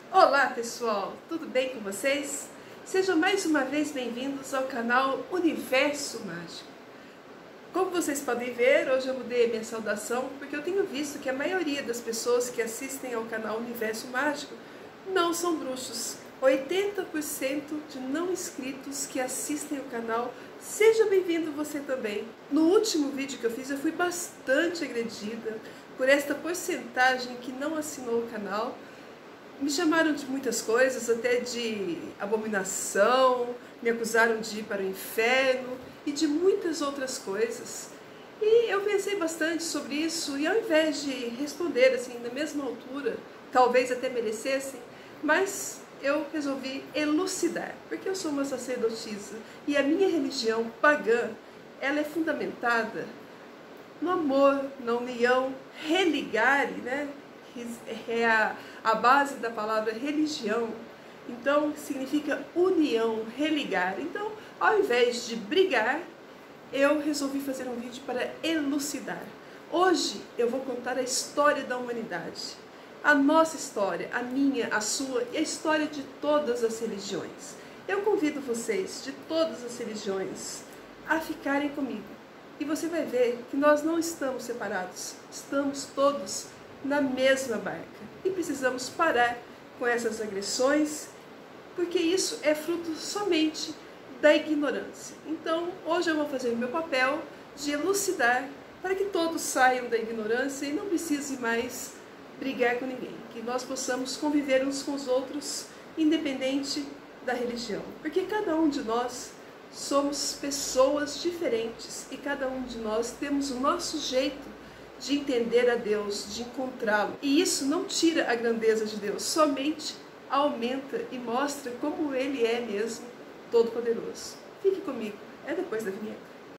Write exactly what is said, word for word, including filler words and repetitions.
Olá pessoal, tudo bem com vocês? Sejam mais uma vez bem-vindos ao canal Universo Mágico. Como vocês podem ver, hoje eu mudei a minha saudação porque eu tenho visto que a maioria das pessoas que assistem ao canal Universo Mágico não são bruxos. oitenta por cento de não inscritos que assistem ao canal. Seja bem-vindo você também. No último vídeo que eu fiz eu fui bastante agredida por esta porcentagem que não assinou o canal. Me chamaram de muitas coisas, até de abominação, me acusaram de ir para o inferno e de muitas outras coisas. E eu pensei bastante sobre isso e ao invés de responder assim na mesma altura, talvez até merecessem, mas eu resolvi elucidar, porque eu sou uma sacerdotisa e a minha religião pagã, ela é fundamentada no amor, na união, religare, né? É a, a base da palavra religião. Então significa união, religar. Então, ao invés de brigar, eu resolvi fazer um vídeo para elucidar. Hoje eu vou contar a história da humanidade, a nossa história, a minha, a sua e a história de todas as religiões. Eu convido vocês de todas as religiões a ficarem comigo e você vai ver que nós não estamos separados, estamos todos na mesma barca e precisamos parar com essas agressões, porque isso é fruto somente da ignorância. Então hoje eu vou fazer o meu papel de elucidar para que todos saiam da ignorância e não precisem mais brigar com ninguém, que nós possamos conviver uns com os outros independente da religião, porque cada um de nós somos pessoas diferentes e cada um de nós temos o nosso jeito de entender a Deus, de encontrá-lo. E isso não tira a grandeza de Deus, somente aumenta e mostra como Ele é mesmo todo-poderoso. Fique comigo, é depois da vinheta.